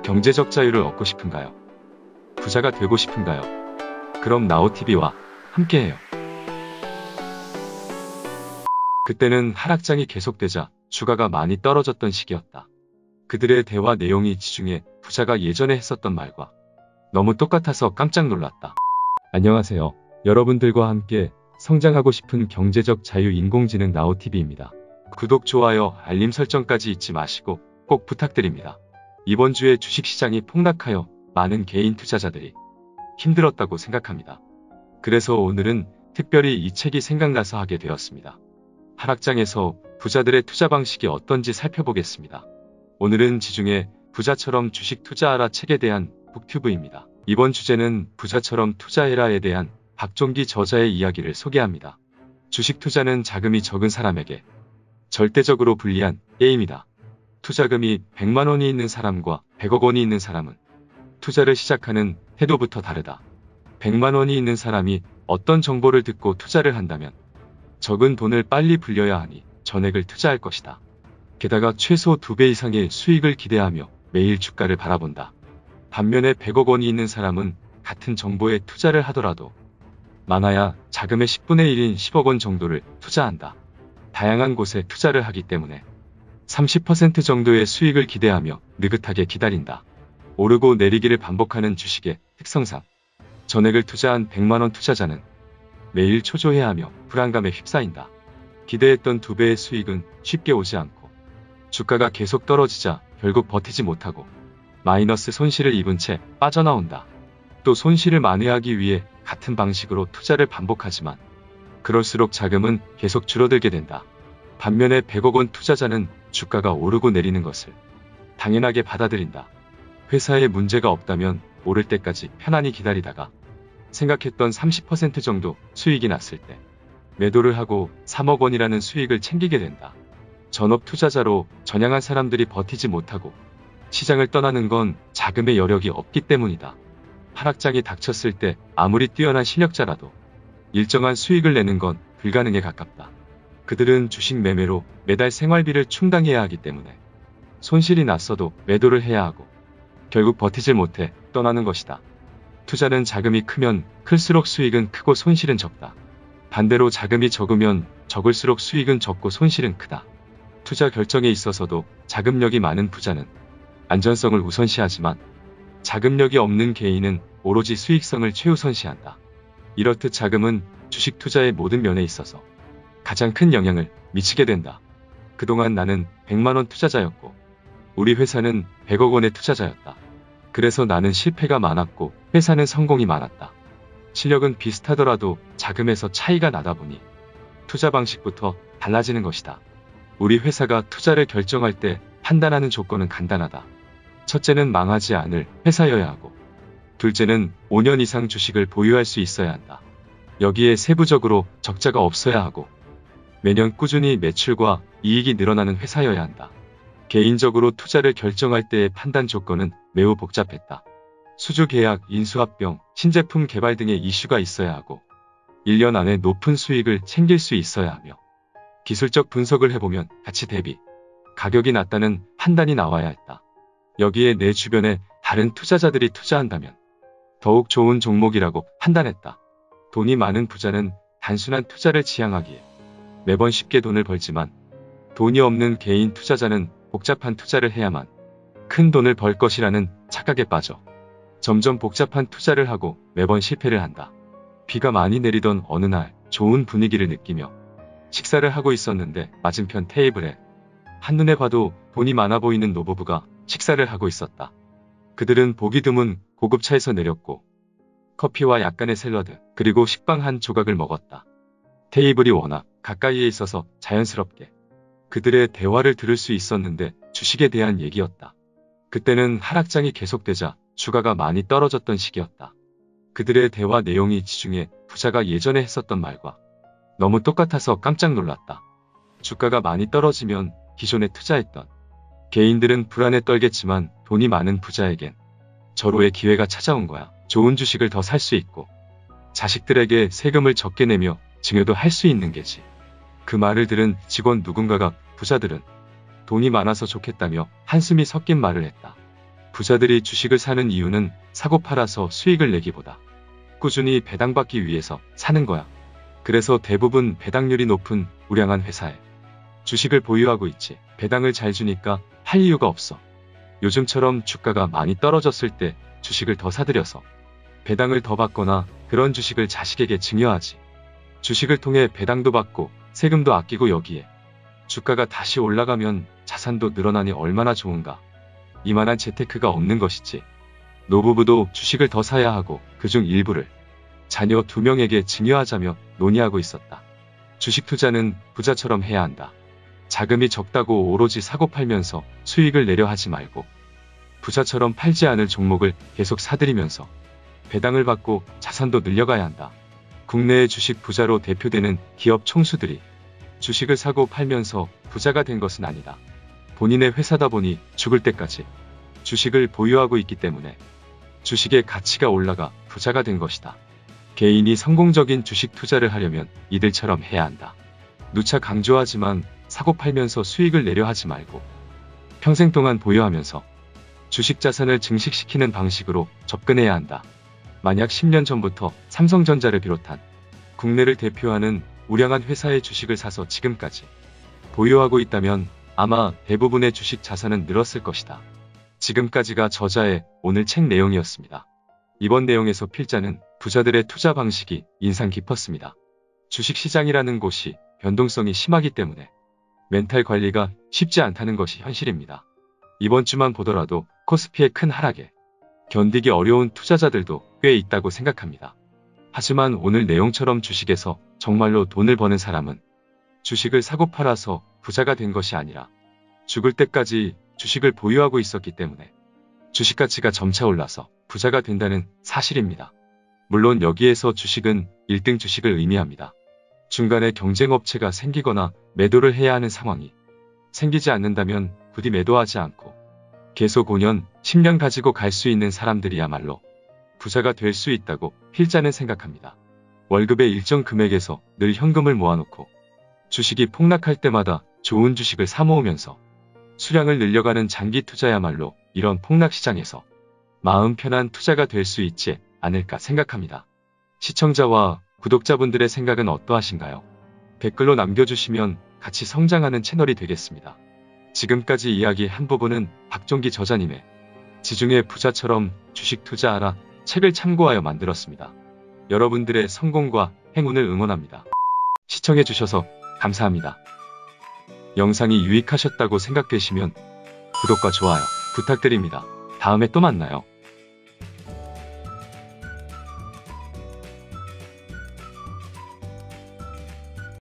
경제적 자유를 얻고 싶은가요? 부자가 되고 싶은가요? 그럼 나우TV와 함께해요. 그때는 하락장이 계속되자 주가가 많이 떨어졌던 시기였다. 그들의 대화 내용이 지중해 부자가 예전에 했었던 말과 너무 똑같아서 깜짝 놀랐다. 안녕하세요. 여러분들과 함께 성장하고 싶은 경제적 자유 인공지능 나우TV입니다. 구독, 좋아요, 알림 설정까지 잊지 마시고 꼭 부탁드립니다. 이번 주에 주식시장이 폭락하여 많은 개인 투자자들이 힘들었다고 생각합니다. 그래서 오늘은 특별히 이 책이 생각나서 하게 되었습니다. 하락장에서 부자들의 투자 방식이 어떤지 살펴보겠습니다. 오늘은 지중해 부자처럼 주식 투자하라 책에 대한 북튜브입니다. 이번 주제는 부자처럼 투자해라에 대한 박종기 저자의 이야기를 소개합니다. 주식 투자는 자금이 적은 사람에게 절대적으로 불리한 게임이다. 투자금이 100만 원이 있는 사람과 100억 원이 있는 사람은 투자를 시작하는 태도부터 다르다. 100만 원이 있는 사람이 어떤 정보를 듣고 투자를 한다면 적은 돈을 빨리 불려야 하니 전액을 투자할 것이다. 게다가 최소 2배 이상의 수익을 기대하며 매일 주가를 바라본다. 반면에 100억 원이 있는 사람은 같은 정보에 투자를 하더라도 많아야 자금의 10분의 1인 10억 원 정도를 투자한다. 다양한 곳에 투자를 하기 때문에 30% 정도의 수익을 기대하며 느긋하게 기다린다. 오르고 내리기를 반복하는 주식의 특성상 전액을 투자한 100만 원 투자자는 매일 초조해하며 불안감에 휩싸인다. 기대했던 2배의 수익은 쉽게 오지 않고 주가가 계속 떨어지자 결국 버티지 못하고 마이너스 손실을 입은 채 빠져나온다. 또 손실을 만회하기 위해 같은 방식으로 투자를 반복하지만 그럴수록 자금은 계속 줄어들게 된다. 반면에 100억 원 투자자는 주가가 오르고 내리는 것을 당연하게 받아들인다. 회사에 문제가 없다면 오를 때까지 편안히 기다리다가 생각했던 30% 정도 수익이 났을 때 매도를 하고 3억 원이라는 수익을 챙기게 된다. 전업 투자자로 전향한 사람들이 버티지 못하고 시장을 떠나는 건 자금의 여력이 없기 때문이다. 하락장이 닥쳤을 때 아무리 뛰어난 실력자라도 일정한 수익을 내는 건 불가능에 가깝다. 그들은 주식 매매로 매달 생활비를 충당해야 하기 때문에 손실이 났어도 매도를 해야 하고 결국 버티질 못해 떠나는 것이다. 투자는 자금이 크면 클수록 수익은 크고 손실은 적다. 반대로 자금이 적으면 적을수록 수익은 적고 손실은 크다. 투자 결정에 있어서도 자금력이 많은 부자는 안전성을 우선시하지만 자금력이 없는 개인은 오로지 수익성을 최우선시한다. 이렇듯 자금은 주식 투자의 모든 면에 있어서 가장 큰 영향을 미치게 된다. 그동안 나는 100만 원 투자자였고 우리 회사는 100억 원의 투자자였다. 그래서 나는 실패가 많았고 회사는 성공이 많았다. 실력은 비슷하더라도 자금에서 차이가 나다 보니 투자 방식부터 달라지는 것이다. 우리 회사가 투자를 결정할 때 판단하는 조건은 간단하다. 첫째는 망하지 않을 회사여야 하고 둘째는 5년 이상 주식을 보유할 수 있어야 한다. 여기에 세부적으로 적자가 없어야 하고 매년 꾸준히 매출과 이익이 늘어나는 회사여야 한다. 개인적으로 투자를 결정할 때의 판단 조건은 매우 복잡했다. 수주 계약, 인수합병, 신제품 개발 등의 이슈가 있어야 하고 1년 안에 높은 수익을 챙길 수 있어야 하며 기술적 분석을 해보면 가치 대비 가격이 낮다는 판단이 나와야 했다. 여기에 내 주변에 다른 투자자들이 투자한다면 더욱 좋은 종목이라고 판단했다. 돈이 많은 부자는 단순한 투자를 지향하기에 매번 쉽게 돈을 벌지만 돈이 없는 개인 투자자는 복잡한 투자를 해야만 큰 돈을 벌 것이라는 착각에 빠져 점점 복잡한 투자를 하고 매번 실패를 한다. 비가 많이 내리던 어느 날 좋은 분위기를 느끼며 식사를 하고 있었는데 맞은편 테이블에 한눈에 봐도 돈이 많아 보이는 노부부가 식사를 하고 있었다. 그들은 보기 드문 고급 차에서 내렸고 커피와 약간의 샐러드 그리고 식빵 한 조각을 먹었다. 테이블이 워낙 가까이에 있어서 자연스럽게 그들의 대화를 들을 수 있었는데 주식에 대한 얘기였다. 그때는 하락장이 계속되자 주가가 많이 떨어졌던 시기였다. 그들의 대화 내용이 지중해 부자가 예전에 했었던 말과 너무 똑같아서 깜짝 놀랐다. 주가가 많이 떨어지면 기존에 투자했던 개인들은 불안에 떨겠지만 돈이 많은 부자에겐 절호의 기회가 찾아온 거야. 좋은 주식을 더 살 수 있고 자식들에게 세금을 적게 내며 증여도 할 수 있는 게지. 그 말을 들은 직원 누군가가 부자들은 돈이 많아서 좋겠다며 한숨이 섞인 말을 했다. 부자들이 주식을 사는 이유는 사고 팔아서 수익을 내기보다 꾸준히 배당받기 위해서 사는 거야. 그래서 대부분 배당률이 높은 우량한 회사에 주식을 보유하고 있지. 배당을 잘 주니까 할 이유가 없어. 요즘처럼 주가가 많이 떨어졌을 때 주식을 더 사들여서 배당을 더 받거나 그런 주식을 자식에게 증여하지. 주식을 통해 배당도 받고 세금도 아끼고 여기에 주가가 다시 올라가면 자산도 늘어나니 얼마나 좋은가. 이만한 재테크가 없는 것이지. 노부부도 주식을 더 사야 하고 그중 일부를 자녀 2명에게 증여하자며 논의하고 있었다. 주식 투자는 부자처럼 해야 한다. 자금이 적다고 오로지 사고 팔면서 수익을 내려 하지 말고 부자처럼 팔지 않을 종목을 계속 사들이면서 배당을 받고 자산도 늘려가야 한다. 국내의 주식 부자로 대표되는 기업 총수들이 주식을 사고 팔면서 부자가 된 것은 아니다. 본인의 회사다 보니 죽을 때까지 주식을 보유하고 있기 때문에 주식의 가치가 올라가 부자가 된 것이다. 개인이 성공적인 주식 투자를 하려면 이들처럼 해야 한다. 누차 강조하지만 사고 팔면서 수익을 내려 하지 말고 평생 동안 보유하면서 주식 자산을 증식시키는 방식으로 접근해야 한다. 만약 10년 전부터 삼성전자를 비롯한 국내를 대표하는 우량한 회사의 주식을 사서 지금까지 보유하고 있다면 아마 대부분의 주식 자산은 늘었을 것이다. 지금까지가 저자의 오늘 책 내용이었습니다. 이번 내용에서 필자는 부자들의 투자 방식이 인상 깊었습니다. 주식시장이라는 곳이 변동성이 심하기 때문에 멘탈 관리가 쉽지 않다는 것이 현실입니다. 이번 주만 보더라도 코스피의 큰 하락에 견디기 어려운 투자자들도 꽤 있다고 생각합니다. 하지만 오늘 내용처럼 주식에서 정말로 돈을 버는 사람은 주식을 사고 팔아서 부자가 된 것이 아니라 죽을 때까지 주식을 보유하고 있었기 때문에 주식 가치가 점차 올라서 부자가 된다는 사실입니다. 물론 여기에서 주식은 1등 주식을 의미합니다. 중간에 경쟁업체가 생기거나 매도를 해야 하는 상황이 생기지 않는다면 부디 매도하지 않고 계속 5년, 10년 가지고 갈 수 있는 사람들이야말로 부자가 될 수 있다고 필자는 생각합니다. 월급의 일정 금액에서 늘 현금을 모아놓고 주식이 폭락할 때마다 좋은 주식을 사모으면서 수량을 늘려가는 장기 투자야말로 이런 폭락 시장에서 마음 편한 투자가 될 수 있지 않을까 생각합니다. 시청자와 구독자분들의 생각은 어떠하신가요? 댓글로 남겨주시면 같이 성장하는 채널이 되겠습니다. 지금까지 이야기한 부분은 박종기 저자님의 지중해 부자처럼 주식 투자하라 책을 참고하여 만들었습니다. 여러분들의 성공과 행운을 응원합니다. 시청해주셔서 감사합니다. 영상이 유익하셨다고 생각되시면 구독과 좋아요 부탁드립니다. 다음에 또 만나요.